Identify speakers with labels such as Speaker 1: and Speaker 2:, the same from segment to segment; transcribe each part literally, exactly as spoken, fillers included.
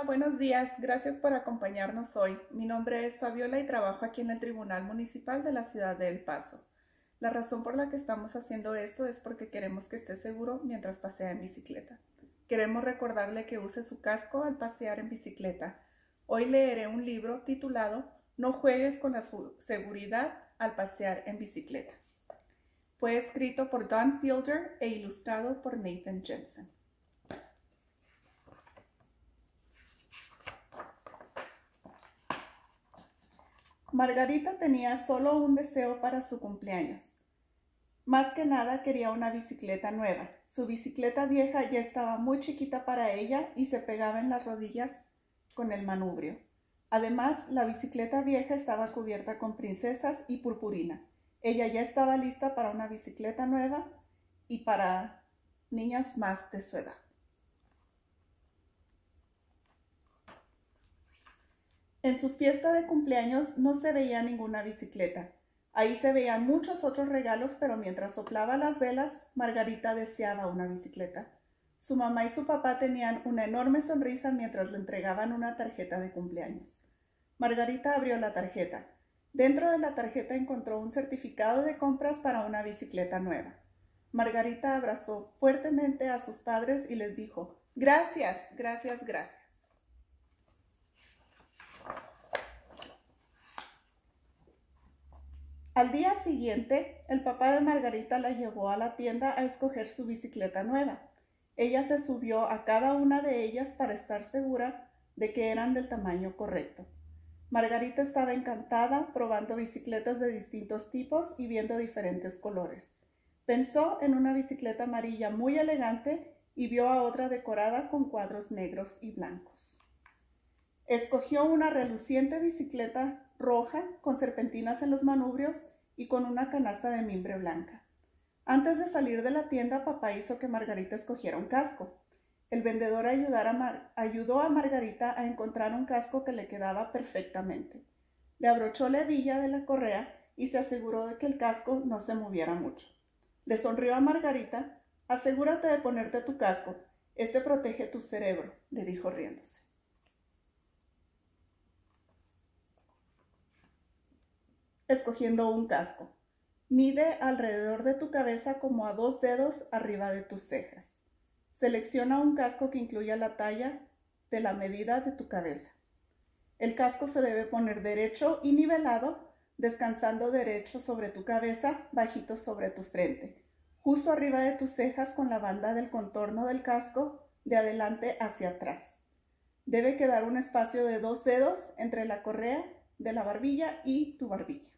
Speaker 1: buenos días. Gracias por acompañarnos hoy. Mi nombre es Fabiola y trabajo aquí en el Tribunal Municipal de la ciudad de El Paso. La razón por la que estamos haciendo esto es porque queremos que esté seguro mientras pasea en bicicleta. Queremos recordarle que use su casco al pasear en bicicleta. Hoy leeré un libro titulado No juegues con la seguridad al pasear en bicicleta. Fue escrito por Don Fielder e ilustrado por Nathan Jensen. Margarita tenía solo un deseo para su cumpleaños. Más que nada quería una bicicleta nueva. Su bicicleta vieja ya estaba muy chiquita para ella y se pegaba en las rodillas con el manubrio. Además, la bicicleta vieja estaba cubierta con princesas y purpurina. Ella ya estaba lista para una bicicleta nueva y para niñas más de su edad. En su fiesta de cumpleaños no se veía ninguna bicicleta. Ahí se veían muchos otros regalos, pero mientras soplaba las velas, Margarita deseaba una bicicleta. Su mamá y su papá tenían una enorme sonrisa mientras le entregaban una tarjeta de cumpleaños. Margarita abrió la tarjeta. Dentro de la tarjeta encontró un certificado de compras para una bicicleta nueva. Margarita abrazó fuertemente a sus padres y les dijo, «Gracias, gracias, gracias». Al día siguiente, el papá de Margarita la llevó a la tienda a escoger su bicicleta nueva. Ella se subió a cada una de ellas para estar segura de que eran del tamaño correcto. Margarita estaba encantada probando bicicletas de distintos tipos y viendo diferentes colores. Pensó en una bicicleta amarilla muy elegante y vio a otra decorada con cuadros negros y blancos. Escogió una reluciente bicicleta roja con serpentinas en los manubrios y con una canasta de mimbre blanca. Antes de salir de la tienda, papá hizo que Margarita escogiera un casco. El vendedor a Mar- ayudó a Margarita a encontrar un casco que le quedaba perfectamente. Le abrochó la hebilla de la correa y se aseguró de que el casco no se moviera mucho. Le sonrió a Margarita. «Asegúrate de ponerte tu casco. Este protege tu cerebro», le dijo riéndose. Escogiendo un casco. Mide alrededor de tu cabeza como a dos dedos arriba de tus cejas. Selecciona un casco que incluya la talla de la medida de tu cabeza. El casco se debe poner derecho y nivelado, descansando derecho sobre tu cabeza, bajito sobre tu frente, justo arriba de tus cejas con la banda del contorno del casco de adelante hacia atrás. Debe quedar un espacio de dos dedos entre la correa de la barbilla y tu barbilla.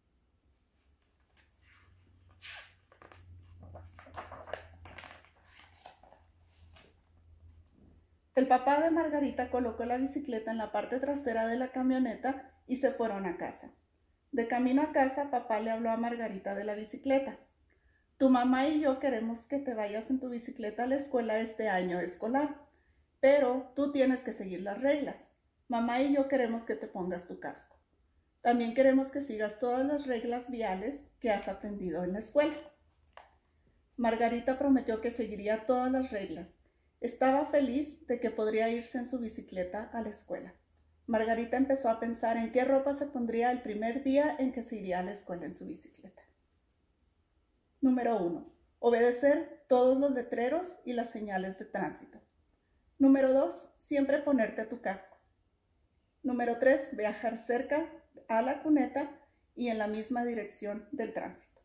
Speaker 1: El papá de Margarita colocó la bicicleta en la parte trasera de la camioneta y se fueron a casa. De camino a casa, papá le habló a Margarita de la bicicleta. «Tu mamá y yo queremos que te vayas en tu bicicleta a la escuela este año escolar, pero tú tienes que seguir las reglas. Mamá y yo queremos que te pongas tu casco. También queremos que sigas todas las reglas viales que has aprendido en la escuela». Margarita prometió que seguiría todas las reglas. Estaba feliz de que podría irse en su bicicleta a la escuela. Margarita empezó a pensar en qué ropa se pondría el primer día en que se iría a la escuela en su bicicleta. Número uno. Obedecer todos los letreros y las señales de tránsito. Número dos. Siempre ponerte tu casco. Número tres. Viajar cerca a la cuneta y en la misma dirección del tránsito.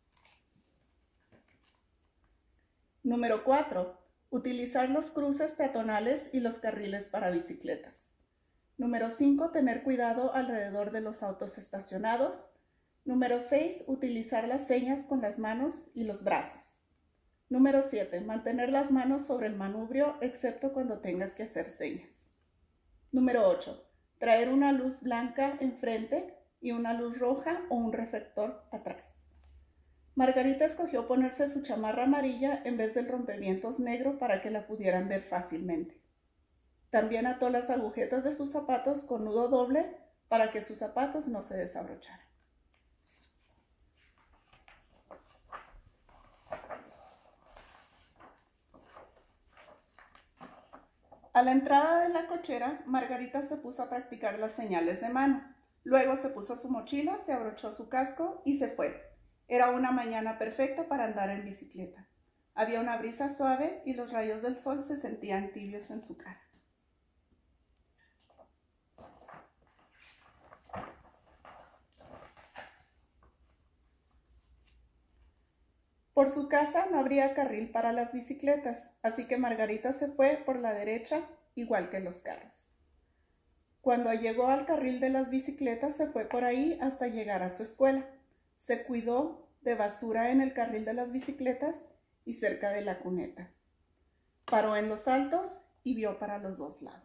Speaker 1: Número cuatro. Utilizar los cruces peatonales y los carriles para bicicletas. Número cinco. Tener cuidado alrededor de los autos estacionados. Número seis. Utilizar las señas con las manos y los brazos. Número siete. Mantener las manos sobre el manubrio excepto cuando tengas que hacer señas. Número ocho. Traer una luz blanca enfrente y una luz roja o un reflector atrás. Margarita escogió ponerse su chamarra amarilla en vez del rompevientos negro para que la pudieran ver fácilmente. También ató las agujetas de sus zapatos con nudo doble para que sus zapatos no se desabrocharan. A la entrada de la cochera, Margarita se puso a practicar las señales de mano. Luego se puso su mochila, se abrochó su casco y se fue. Era una mañana perfecta para andar en bicicleta. Había una brisa suave y los rayos del sol se sentían tibios en su cara. Por su casa no habría carril para las bicicletas, así que Margarita se fue por la derecha, igual que los carros. Cuando llegó al carril de las bicicletas, se fue por ahí hasta llegar a su escuela. Se cuidó de basura en el carril de las bicicletas y cerca de la cuneta. Paró en los altos y vio para los dos lados.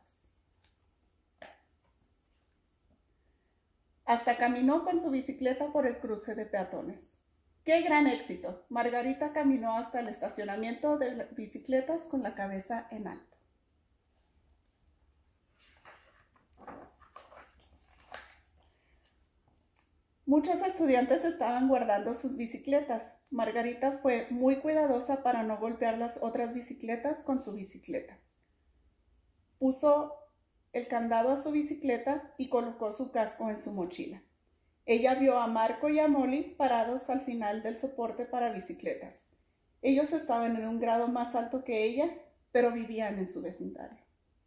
Speaker 1: Hasta caminó con su bicicleta por el cruce de peatones. ¡Qué gran éxito! Margarita caminó hasta el estacionamiento de bicicletas con la cabeza en alto. Muchos estudiantes estaban guardando sus bicicletas. Margarita fue muy cuidadosa para no golpear las otras bicicletas con su bicicleta. Puso el candado a su bicicleta y colocó su casco en su mochila. Ella vio a Marco y a Molly parados al final del soporte para bicicletas. Ellos estaban en un grado más alto que ella, pero vivían en su vecindario.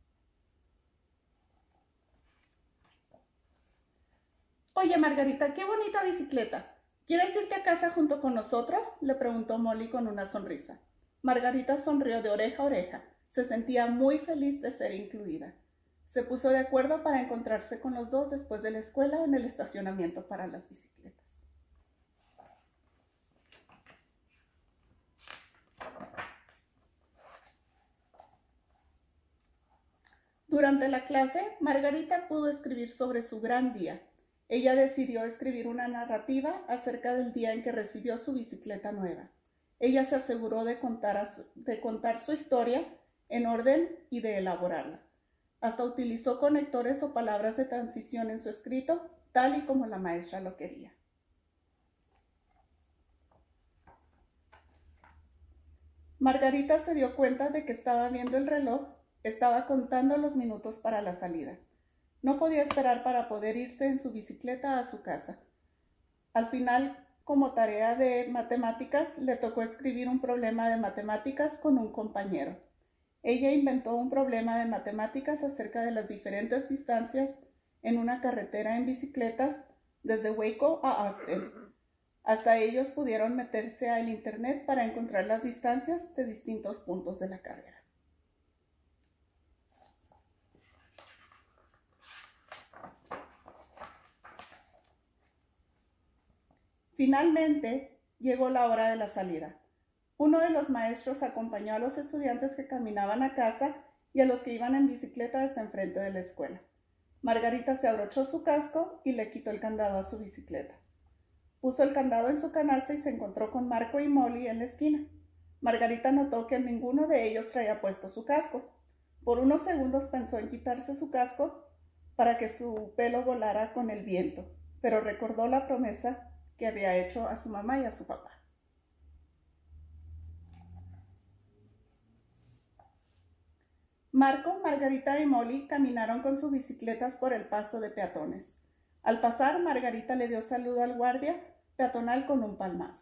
Speaker 1: «Oye, Margarita, qué bonita bicicleta. ¿Quieres irte a casa junto con nosotros?», le preguntó Molly con una sonrisa. Margarita sonrió de oreja a oreja. Se sentía muy feliz de ser incluida. Se puso de acuerdo para encontrarse con los dos después de la escuela en el estacionamiento para las bicicletas. Durante la clase, Margarita pudo escribir sobre su gran día. Ella decidió escribir una narrativa acerca del día en que recibió su bicicleta nueva. Ella se aseguró de contar, su, de contar su historia en orden y de elaborarla. Hasta utilizó conectores o palabras de transición en su escrito, tal y como la maestra lo quería. Margarita se dio cuenta de que estaba viendo el reloj, estaba contando los minutos para la salida. No podía esperar para poder irse en su bicicleta a su casa. Al final, como tarea de matemáticas, le tocó escribir un problema de matemáticas con un compañero. Ella inventó un problema de matemáticas acerca de las diferentes distancias en una carretera en bicicletas desde Waco a Austin. Hasta ellos pudieron meterse al internet para encontrar las distancias de distintos puntos de la carrera. Finalmente, llegó la hora de la salida. Uno de los maestros acompañó a los estudiantes que caminaban a casa y a los que iban en bicicleta hasta enfrente de la escuela. Margarita se abrochó su casco y le quitó el candado a su bicicleta. Puso el candado en su canasta y se encontró con Marco y Molly en la esquina. Margarita notó que ninguno de ellos traía puesto su casco. Por unos segundos pensó en quitarse su casco para que su pelo volara con el viento, pero recordó la promesa que había hecho a su mamá y a su papá. Marco, Margarita y Molly caminaron con sus bicicletas por el paso de peatones. Al pasar, Margarita le dio saludo al guardia peatonal con un palmazo.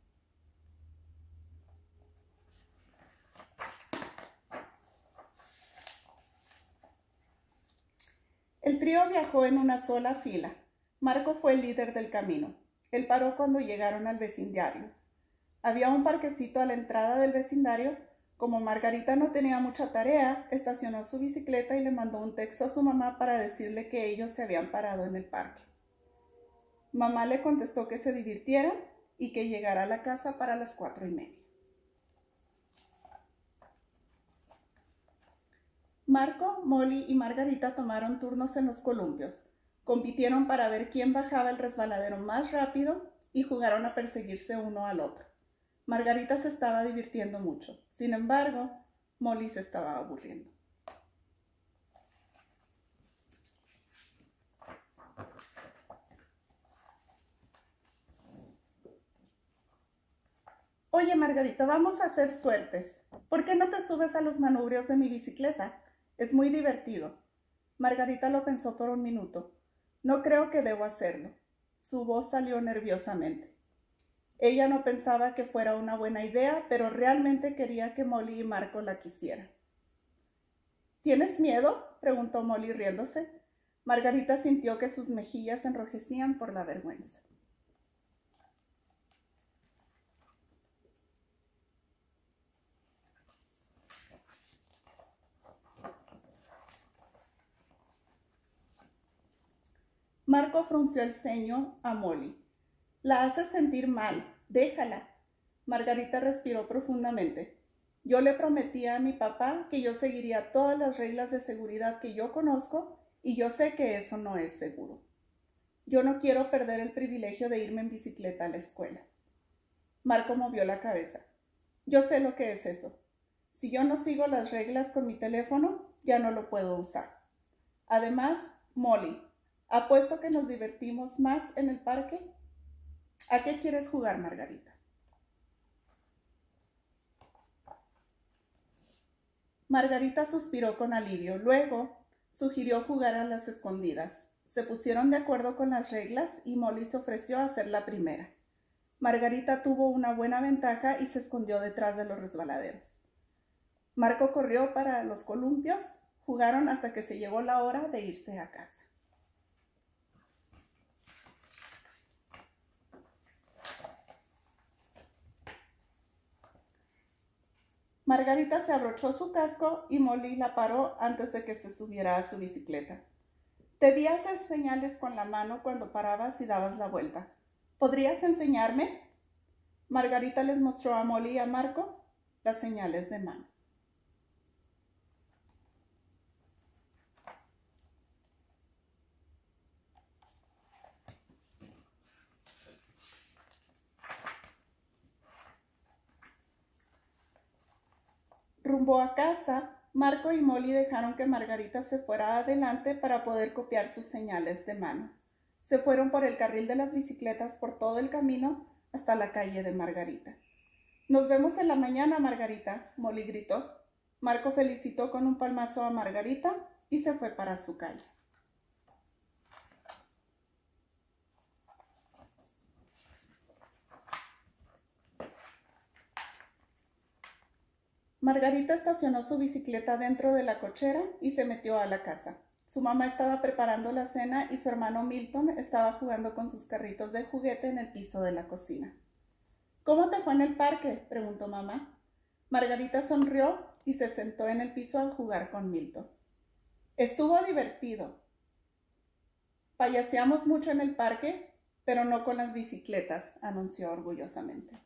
Speaker 1: El trío viajó en una sola fila. Marco fue el líder del camino. Él paró cuando llegaron al vecindario. Había un parquecito a la entrada del vecindario. Como Margarita no tenía mucha tarea, estacionó su bicicleta y le mandó un texto a su mamá para decirle que ellos se habían parado en el parque. Mamá le contestó que se divirtieran y que llegara a la casa para las cuatro y media. Marco, Molly y Margarita tomaron turnos en los columpios. Compitieron para ver quién bajaba el resbaladero más rápido y jugaron a perseguirse uno al otro. Margarita se estaba divirtiendo mucho. Sin embargo, Molly se estaba aburriendo. Oye, Margarita, vamos a hacer suertes. ¿Por qué no te subes a los manubrios de mi bicicleta? Es muy divertido. Margarita lo pensó por un minuto. No creo que debo hacerlo. Su voz salió nerviosamente. Ella no pensaba que fuera una buena idea, pero realmente quería que Molly y Marco la quisieran. ¿Tienes miedo?, preguntó Molly riéndose. Margarita sintió que sus mejillas se enrojecían por la vergüenza. Marco frunció el ceño a Molly. La haces sentir mal. Déjala. Margarita respiró profundamente. Yo le prometí a mi papá que yo seguiría todas las reglas de seguridad que yo conozco y yo sé que eso no es seguro. Yo no quiero perder el privilegio de irme en bicicleta a la escuela. Marco movió la cabeza. Yo sé lo que es eso. Si yo no sigo las reglas con mi teléfono, ya no lo puedo usar. Además, Molly, apuesto que nos divertimos más en el parque. ¿A qué quieres jugar, Margarita? Margarita suspiró con alivio. Luego, sugirió jugar a las escondidas. Se pusieron de acuerdo con las reglas y Molly se ofreció a ser la primera. Margarita tuvo una buena ventaja y se escondió detrás de los resbaladeros. Marco corrió para los columpios. Jugaron hasta que se llegó la hora de irse a casa. Margarita se abrochó su casco y Molly la paró antes de que se subiera a su bicicleta. Debía hacer señales con la mano cuando parabas y dabas la vuelta. ¿Podrías enseñarme? Margarita les mostró a Molly y a Marco las señales de mano. Rumbo a casa, Marco y Molly dejaron que Margarita se fuera adelante para poder copiar sus señales de mano. Se fueron por el carril de las bicicletas por todo el camino hasta la calle de Margarita. «Nos vemos en la mañana, Margarita», Molly gritó. Marco felicitó con un palmazo a Margarita y se fue para su calle. Margarita estacionó su bicicleta dentro de la cochera y se metió a la casa. Su mamá estaba preparando la cena y su hermano Milton estaba jugando con sus carritos de juguete en el piso de la cocina. «¿Cómo te fue en el parque?», preguntó mamá. Margarita sonrió y se sentó en el piso a jugar con Milton. «Estuvo divertido. Payaseamos mucho en el parque, pero no con las bicicletas», anunció orgullosamente.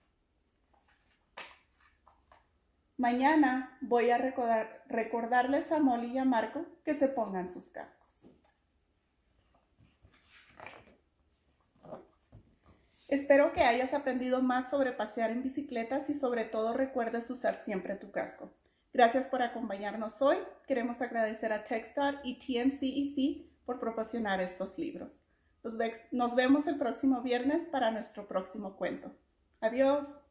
Speaker 1: «Mañana voy a recordar, recordarles a Molly y a Marco que se pongan sus cascos». Espero que hayas aprendido más sobre pasear en bicicletas y sobre todo recuerdes usar siempre tu casco. Gracias por acompañarnos hoy. Queremos agradecer a Techstars y T M C E C por proporcionar estos libros. Nos, ve- nos vemos el próximo viernes para nuestro próximo cuento. Adiós.